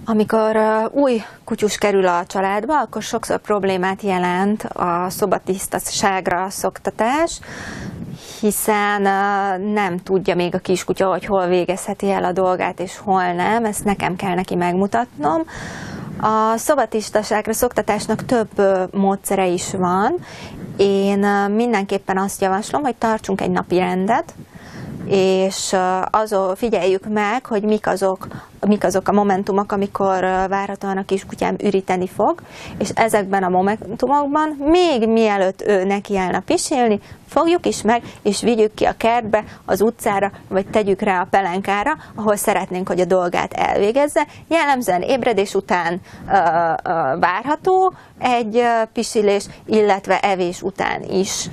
Amikor új kutyus kerül a családba, akkor sokszor problémát jelent a szobatisztaságra szoktatás, hiszen nem tudja még a kiskutya, hogy hol végezheti el a dolgát és hol nem, ezt nekem kell neki megmutatnom. A szobatisztaságra szoktatásnak több módszere is van. Én mindenképpen azt javaslom, hogy tartsunk egy napi rendet, és figyeljük meg, hogy mik azok a momentumok, amikor várhatóan a kiskutyám üríteni fog, és ezekben a momentumokban, még mielőtt ő nekiállna pisilni, fogjuk is meg, és vigyük ki a kertbe, az utcára, vagy tegyük rá a pelenkára, ahol szeretnénk, hogy a dolgát elvégezze. Jellemzően ébredés után várható egy pisilés, illetve evés után is.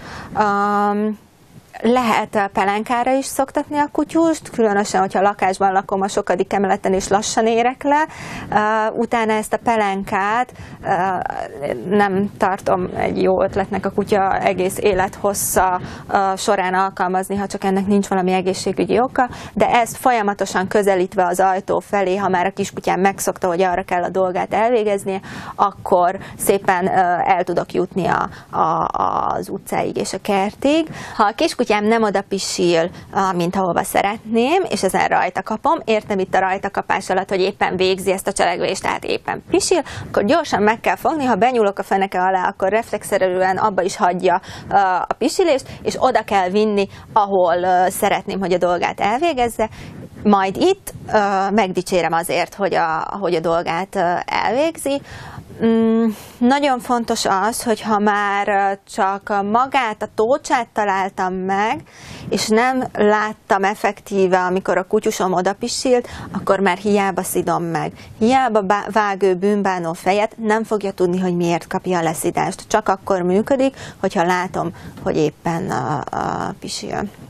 Lehet a pelenkára is szoktatni a kutyust, különösen, hogyha lakásban lakom a sokadik emeleten és lassan érek le. Utána ezt a pelenkát nem tartom egy jó ötletnek a kutya egész élethossza során alkalmazni, ha csak ennek nincs valami egészségügyi oka, de ezt folyamatosan közelítve az ajtó felé, ha már a kiskutyám megszokta, hogy arra kell a dolgát elvégeznie, akkor szépen el tudok jutni az utcáig és a kertig. Ha a kiskutyám nem oda pisil, mint ahova szeretném, és ezen rajta kapom, értem itt a rajtakapás alatt, hogy éppen végzi ezt a cselekvést, tehát éppen pisil, akkor gyorsan meg kell fogni, ha benyúlok a feneke alá, akkor reflexzerűen abba is hagyja a pisilést, és oda kell vinni, ahol szeretném, hogy a dolgát elvégezze, majd itt megdicsérem azért, hogy a dolgát elvégzi. Nagyon fontos az, hogy ha már csak magát, a tócsát találtam meg, és nem láttam effektíve, amikor a kutyusom odapisilt, akkor már hiába szidom meg. Hiába vág ő bűnbánó fejet, nem fogja tudni, hogy miért kapja a leszidást. Csak akkor működik, hogyha látom, hogy éppen pisil.